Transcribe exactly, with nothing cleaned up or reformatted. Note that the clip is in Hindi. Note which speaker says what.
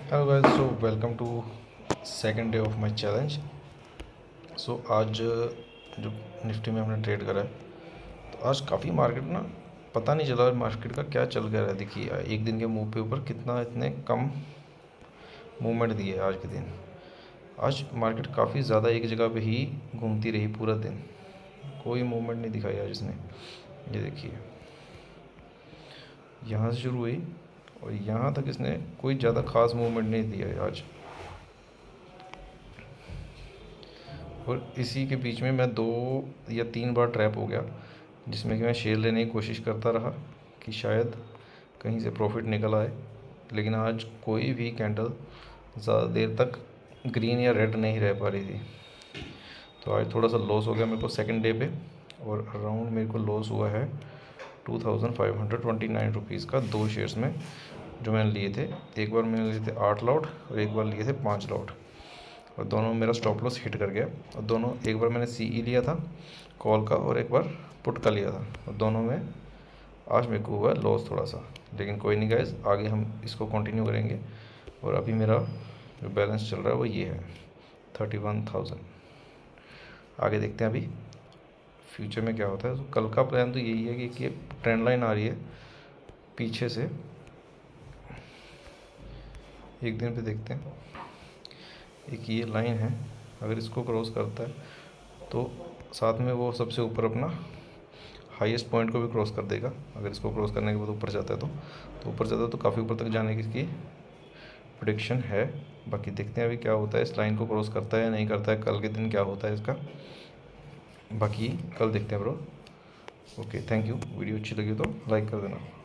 Speaker 1: Hello guys, so welcome to second day of my challenge. So आज जो निफ्टी में हमने ट्रेड करा है, तो आज काफ़ी मार्केट ना पता नहीं चला मार्केट का क्या चल गया है। देखिए एक दिन के मूव पे ऊपर कितना इतने कम मूवमेंट दिए आज के दिन। आज मार्केट काफ़ी ज़्यादा एक जगह पे ही घूमती रही पूरा दिन, कोई मूवमेंट नहीं दिखाई आज इसने। ये देखिए यहाँ से शुरू हुई और यहाँ तक इसने कोई ज़्यादा खास मूवमेंट नहीं दिया है आज। और इसी के बीच में मैं दो या तीन बार ट्रैप हो गया, जिसमें कि मैं शेयर लेने की कोशिश करता रहा कि शायद कहीं से प्रॉफिट निकल आए, लेकिन आज कोई भी कैंडल ज़्यादा देर तक ग्रीन या रेड नहीं रह पा रही थी। तो आज थोड़ा सा लॉस हो गया मेरे को सेकंड डे पे, और अराउंड मेरे को लॉस हुआ है two thousand five hundred twenty nine rupees का दो शेयर्स में, जो मैंने लिए थे। एक बार मैंने लिए थे आठ लॉट और एक बार लिए थे पाँच लॉट, और दोनों में मेरा स्टॉप लॉस हिट कर गया। और दोनों, एक बार मैंने सी ई लिया था कॉल का और एक बार पुट का लिया था, और दोनों में आज मेरे को हुआ लॉस थोड़ा सा। लेकिन कोई नहीं गाइस, आगे हम इसको कंटिन्यू करेंगे। और अभी मेरा जो बैलेंस चल रहा है वो ये है थर्टी वन थाउजेंड। आगे देखते हैं अभी फ्यूचर में क्या होता है। तो कल का प्लान तो यही है कि ये ट्रेंड लाइन आ रही है पीछे से, एक दिन पे देखते हैं। एक ये लाइन है, अगर इसको क्रॉस करता है तो साथ में वो सबसे ऊपर अपना हाईएस्ट पॉइंट को भी क्रॉस कर देगा। अगर इसको क्रॉस करने के बाद ऊपर जाता है तो तो ऊपर जाता है तो काफ़ी ऊपर तक जाने की इसकी प्रेडिक्शन है। बाकी देखते हैं अभी क्या होता है, इस लाइन को क्रॉस करता है या नहीं करता है, कल के दिन क्या होता है इसका, बाकी कल देखते हैं bro. Okay, thank you. Video अच्छी लगी तो लाइक कर देना।